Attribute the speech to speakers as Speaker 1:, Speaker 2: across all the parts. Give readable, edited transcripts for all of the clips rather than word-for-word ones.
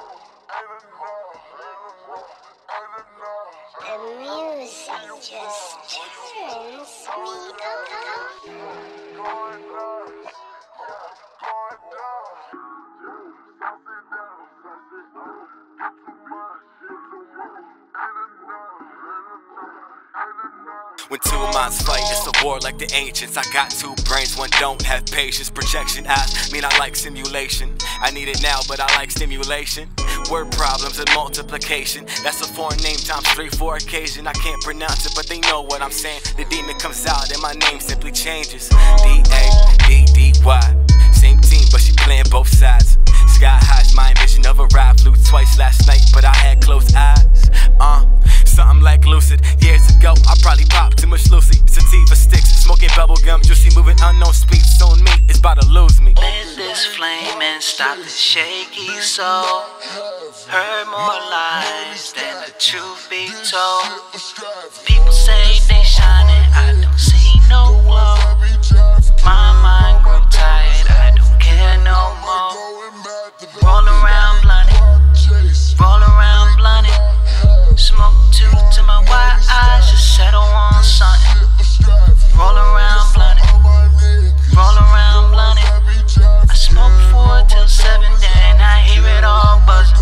Speaker 1: The music just turns me
Speaker 2: When two minds fight, it's a war like the ancients. I got two brains, one don't have patience. Projection eyes mean I like simulation. I need it now, but I like stimulation. Word problems and multiplication. That's a foreign name times 3 for occasion. I can't pronounce it, but they know what I'm saying. The demon comes out and my name simply changes. D-A-D-D-Y. Same team, but she playing both sides. Sky high's my vision of a ride. Flew twice last night, but I had closed eyes. Something like lucid. Years ago, I probably popped too much Lucy. Sativa sticks, smoking bubblegum, juicy, moving unknown speeds. On me, it's about to lose me.
Speaker 3: Lit this flame and stop this shaky soul. Heard more lies than the truth be told. People say they shining, I don't see no glow. My mind grow tired, I don't care no more. Roll around blunted, roll around blunted. Smoke two to my white eyes, just settle on something. Roll around blunted, roll around blunted. I smoke 4 till 7, then I hear it all buzzing.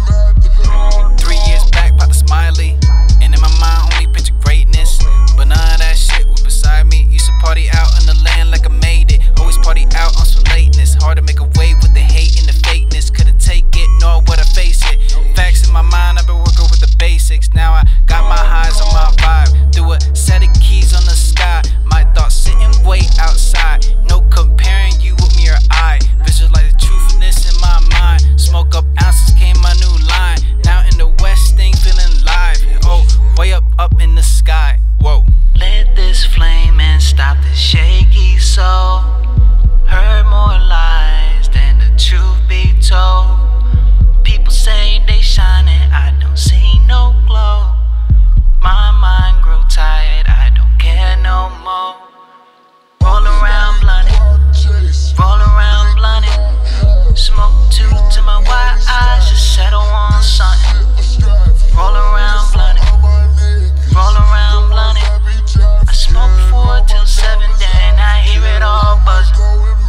Speaker 4: 3 years back, popped a smiley, and in my mind only picture greatness. But none of that shit was beside me. Used to party out on the land like I made it. Always party out on some lateness. Hard to make a way with the hate and the fakeness. Couldn't take it, nor would I face it. Facts in my mind, I've been working with the basics. Now I got my highs on my vibe. Threw a set of keys on the sky. My thoughts sitting way outside. No comparing you with me or I. Visualize the truthfulness in my mind. Smoke up ounces came my new line. Now in the west thing feeling live. Oh, way up in the sky. Whoa.
Speaker 3: Lit this flame and stop this shaky soul. Heard more lies than the truth be told. People say they shining, I don't see no glow. My mind grow tired, I don't care no more. Roll around blunted, roll around blunted. Smoke 2 to my white eyes, just settle on something. Roll around blunted, roll around blunted. I smoke 4 till 7, then I hear it all buzzing.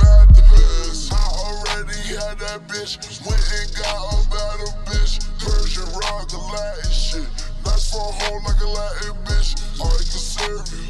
Speaker 5: I already had that bitch, went and got a better bitch. Persian rock, a Latin shit. Nice for a hoe like a Latin bitch. I can serve you.